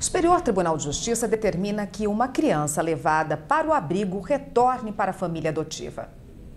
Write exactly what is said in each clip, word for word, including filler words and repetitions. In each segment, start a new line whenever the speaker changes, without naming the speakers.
O Superior Tribunal de Justiça determina que uma criança levada para o abrigo retorne para a família adotiva.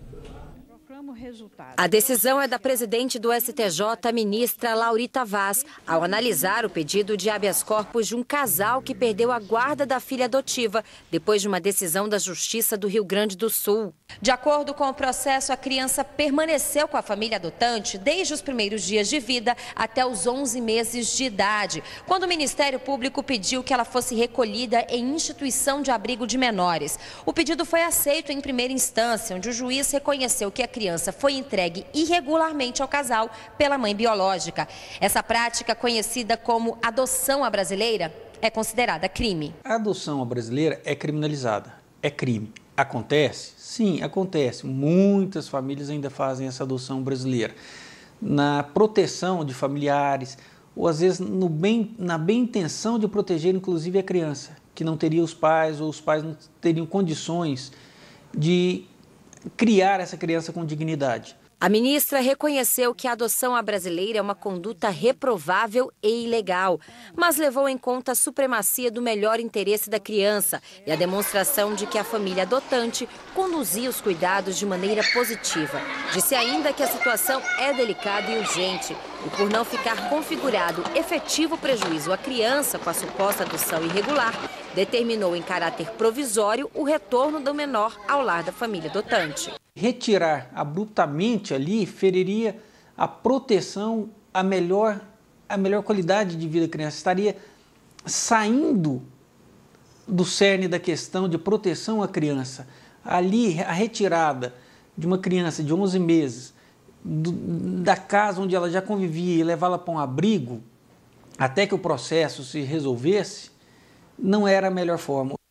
A decisão é da presidente do S T J, ministra Laurita Vaz, ao analisar o pedido de habeas corpus de um casal que perdeu a guarda da filha adotiva depois de uma decisão da Justiça do Rio Grande do Sul. De acordo com o processo, a criança permaneceu com a família adotante desde os primeiros dias de vida até os onze meses de idade, quando o Ministério Público pediu que ela fosse recolhida em instituição de abrigo de menores. O pedido foi aceito em primeira instância, onde o juiz reconheceu que a criança foi entregue irregularmente ao casal pela mãe biológica. Essa prática, conhecida como adoção à brasileira, é considerada crime.
A adoção à brasileira é criminalizada, é crime. Acontece? Sim, acontece. Muitas famílias ainda fazem essa adoção brasileira. Na proteção de familiares, ou às vezes no bem, na bem intenção de proteger inclusive a criança, que não teria os pais ou os pais não teriam condições de criar essa criança com dignidade.
A ministra reconheceu que a adoção à brasileira é uma conduta reprovável e ilegal, mas levou em conta a supremacia do melhor interesse da criança e a demonstração de que a família adotante conduzia os cuidados de maneira positiva. Disse ainda que a situação é delicada e urgente e, por não ficar configurado efetivo prejuízo à criança com a suposta adoção irregular, determinou em caráter provisório o retorno do menor ao lar da família adotante.
Retirar abruptamente ali feriria a proteção, a melhor, a melhor qualidade de vida da criança. Estaria saindo do cerne da questão de proteção à criança. Ali, a retirada de uma criança de onze meses do, da casa onde ela já convivia e levá-la para um abrigo, até que o processo se resolvesse, não era a melhor forma.